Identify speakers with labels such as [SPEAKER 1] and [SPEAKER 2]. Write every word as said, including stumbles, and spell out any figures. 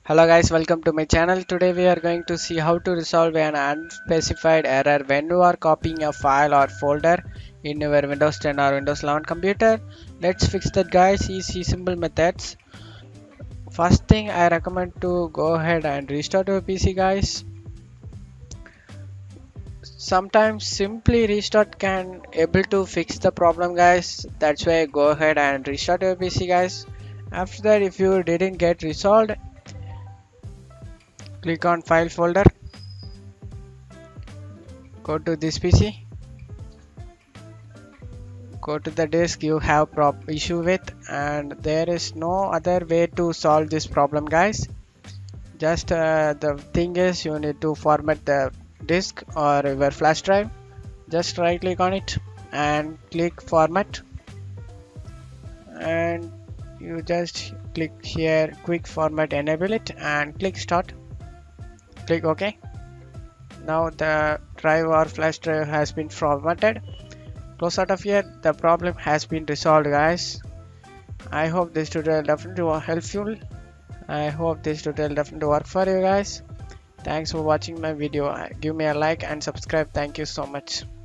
[SPEAKER 1] Hello guys, welcome to my channel. Today we are going to see how to resolve an unspecified error when you are copying a file or folder in your Windows ten or Windows eleven computer. Let's fix that guys. Easy simple methods. First thing I recommend to go ahead and restart your P C guys. Sometimes simply restart can able to fix the problem guys. That's why go ahead and restart your P C guys. After that, if you didn't get resolved, click on file folder, go to this P C, go to the disk you have prop issue with, and there is no other way to solve this problem guys. Just uh, the thing is you need to format the disk or your flash drive. Just right click on it and click format, and you just click here quick format, enable it and click start. Click OK. Now the drive or flash drive has been formatted. Close out of here. The problem has been resolved guys. I hope this tutorial definitely was helpful. I hope this tutorial definitely work for you guys. Thanks for watching my video. Give me a like and subscribe. Thank you so much.